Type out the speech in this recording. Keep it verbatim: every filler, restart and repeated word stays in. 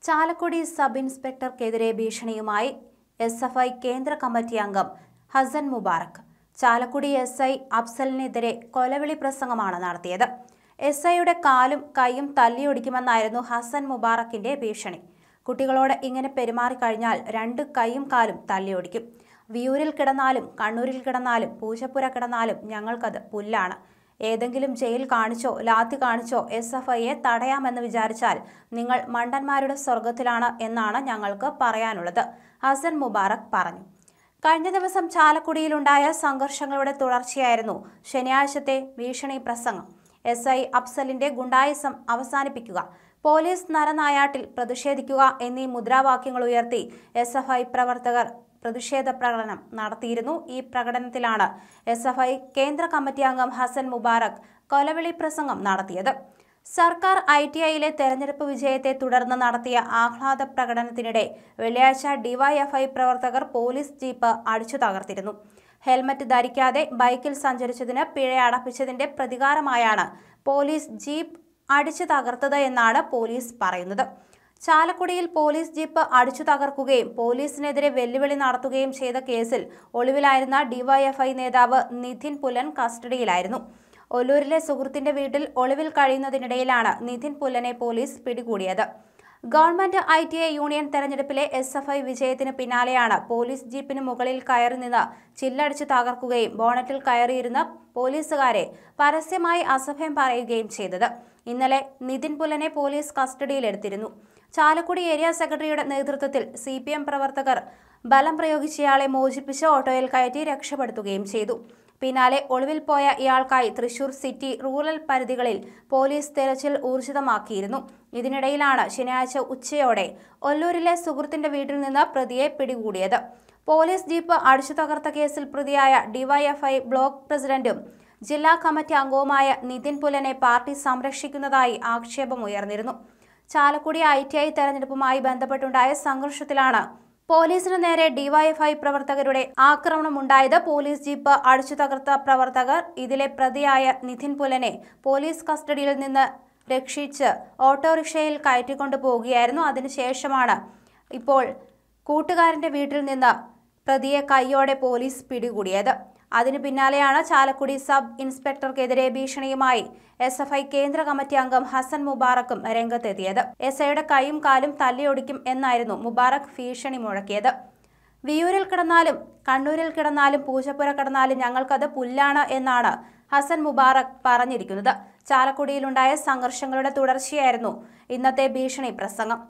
Chalakudy sub ഇൻസ്പെക്ടർക്കെതിരെ ഭീഷണിയുമായി S F I കേന്ദ്ര കമ്മിറ്റി അംഗം ഹസൻ മുബാറക്. ചാലക്കുടി എസ് ഐ അഫ്സലിനെതിരെ കൊലവിളി പ്രസംഗമാണ് നടത്തിയത്. എസ് ഐയുടെ കാലും കൈയും തല്ലിയൊടിക്കുമെന്നായിരുന്നു ഹസൻ മുബാറക്കിന്റെ ഭീഷണി. കുട്ടികളോട് ഇങ്ങനെ പെരുമാറിക്കഴിഞ്ഞാൽ രണ്ട് കൈയും കാലും തല്ലിയൊടിക്കും. വിയൂരിൽ കിടന്നാലും കണ്ണൂരിൽ കിടന്നാലും പൂജപ്പുര കിടന്നാലും ഞങ്ങൾക്കത് പുല്ലാണ്. ഏതെങ്കിലും ജയിൽ കാണിച്ചോ ലാത്തി കാണിച്ചോ എസ് എഫ് ഐയെ തടയാമെന്ന് വിചാരിച്ചാൽ നിങ്ങൾ മണ്ടന്മാരുടെ സ്വർഗത്തിലാണ് എന്നാണ് ഞങ്ങൾക്ക് പറയാനുള്ളത്, ഹസൻ മുബാറക് പറഞ്ഞു. കഴിഞ്ഞ ദിവസം ചാലക്കുടിയിലുണ്ടായ സംഘർഷങ്ങളുടെ തുടർച്ചയായിരുന്നു ശനിയാഴ്ചത്തെ ഭീഷണി പ്രസംഗം. എസ് ഐ അഫ്സലിന്റെ ഗുണ്ടായിസം അവസാനിപ്പിക്കുക, പോലീസ് നരനായാട്ടിൽ പ്രതിഷേധിക്കുക എന്നീ മുദ്രാവാക്യങ്ങൾ ഉയർത്തി എസ് എഫ് ഐ പ്രവർത്തകർ പ്രതിഷേധ പ്രകടനം നടത്തിയിരുന്നു. ഈ പ്രകടനത്തിലാണ് എസ് എഫ് ഐ കേന്ദ്ര കമ്മിറ്റി അംഗം ഹസൻ മുബാറക് കൊലവിളി പ്രസംഗം നടത്തിയത്. സർക്കാർ ഐ ടി ഐയിലെ തെരഞ്ഞെടുപ്പ് വിജയത്തെ തുടർന്ന് നടത്തിയ ആഹ്ലാദ പ്രകടനത്തിനിടെ വെള്ളിയാഴ്ച ഡിവൈഎഫ്ഐ പ്രവർത്തകർ പോലീസ് ജീപ്പ് അടിച്ചു തകർത്തിരുന്നു. ഹെൽമറ്റ് ധരിക്കാതെ ബൈക്കിൽ സഞ്ചരിച്ചതിന് പിഴ അടപ്പിച്ചതിന്റെ പ്രതികാരമായാണ് പോലീസ് ജീപ്പ് അടിച്ചു തകർത്തത് എന്നാണ് പോലീസ് പറയുന്നത്. ചാലക്കുടിയിൽ പോലീസ് ജീപ്പ് അടിച്ചു തകർക്കുകയും പോലീസിനെതിരെ വെല്ലുവിളി നടത്തുകയും ചെയ്ത കേസിൽ ഒളിവിലായിരുന്ന ഡിവൈഎഫ്ഐ നേതാവ് നിതിൻ പുലൻ കസ്റ്റഡിയിലായിരുന്നു. ഒല്ലൂരിലെ സുഹൃത്തിന്റെ വീട്ടിൽ ഒളിവിൽ കഴിയുന്നതിനിടയിലാണ് നിതിൻ പുലനെ പോലീസ് പിടികൂടിയത്. Government I T I union തെരഞ്ഞെടുപ്പിലെ എസ് എഫ് ഐ വിജയത്തിന് പിന്നാലെയാണ് പോലീസ് ജീപ്പിന് മുകളിൽ കയറി നിന്ന് ചില്ലടിച്ച് തകർക്കുകയും ബോണറ്റിൽ കയറിയിരുന്ന പോലീസുകാരെ പരസ്യമായി അസഭ്യം പറയുകയും ചെയ്തത്. ഇന്നലെ നിതിൻ പുലനെ പോലീസ് കസ്റ്റഡിയിലെടുത്തിരുന്നു. ചാലക്കുടി ഏരിയ സെക്രട്ടറിയുടെ നേതൃത്വത്തിൽ സി പി എം പ്രവർത്തകർ ബലം പ്രയോഗിച്ചയാളെ മോചിപ്പിച്ച് ഓട്ടോയിൽ കയറ്റി രക്ഷപ്പെടുത്തുകയും ചെയ്തു. പിന്നാലെ ഒളിവിൽ പോയ ഇയാൾക്കായി തൃശൂർ സിറ്റി റൂറൽ പരിധികളിൽ പോലീസ് തെരച്ചിൽ ഊർജിതമാക്കിയിരുന്നു. ഇതിനിടയിലാണ് ശനിയാഴ്ച ഉച്ചയോടെ ഒല്ലൂരിലെ സുഹൃത്തിന്റെ വീട്ടിൽ നിന്ന് പ്രതിയെ പിടികൂടിയത്. പോലീസ് ജീപ്പ് അടിച്ചു തകർത്ത കേസിൽ പ്രതിയായ ഡിവൈഎഫ്ഐ ബ്ലോക്ക് പ്രസിഡന്റും ജില്ലാ കമ്മിറ്റി അംഗവുമായ നിതിൻ പുലനെ പാർട്ടി സംരക്ഷിക്കുന്നതായി ആക്ഷേപമുയർന്നിരുന്നു. ചാലക്കുടി ഐ ടി ഐ തെരഞ്ഞെടുപ്പുമായി ബന്ധപ്പെട്ടുണ്ടായ സംഘർഷത്തിലാണ് പോലീസിന് നേരെ ഡിവൈഎഫ്ഐ പ്രവർത്തകരുടെ ആക്രമണമുണ്ടായത്. പോലീസ് ജീപ്പ് അടിച്ചു തകർത്ത പ്രവർത്തകർ ഇതിലെ പ്രതിയായ നിതിൻ പുലനെ പോലീസ് കസ്റ്റഡിയിൽ നിന്ന് രക്ഷിച്ച് ഓട്ടോറിക്ഷയിൽ കയറ്റിക്കൊണ്ടു പോകുകയായിരുന്നു. അതിനുശേഷമാണ് ഇപ്പോൾ കൂട്ടുകാരന്റെ വീട്ടിൽ നിന്ന് പ്രതിയെ കൈയോടെ പോലീസ് പിടികൂടിയത്. അതിനു പിന്നാലെയാണ് ചാലക്കുടി സബ് ഇൻസ്പെക്ടർക്കെതിരെ ഭീഷണിയുമായി എസ് എഫ് ഐ കേന്ദ്ര കമ്മിറ്റി അംഗം ഹസൻ മുബാറക്കും രംഗത്തെത്തിയത്. എസ് ഐയുടെ കൈയും കാലും തല്ലിയൊടിക്കും എന്നായിരുന്നു മുബാറക് ഭീഷണി മുഴക്കിയത്. വിയൂരിൽ കിടന്നാലും കണ്ണൂരിൽ കിടന്നാലും പൂജപ്പുര കിടന്നാലും ഞങ്ങൾക്കത് പുല്ലാണ് എന്നാണ് ഹസൻ മുബാറക് പറഞ്ഞിരിക്കുന്നത്. ചാലക്കുടിയിലുണ്ടായ സംഘർഷങ്ങളുടെ തുടർച്ചയായിരുന്നു ഇന്നത്തെ ഭീഷണി പ്രസംഗം.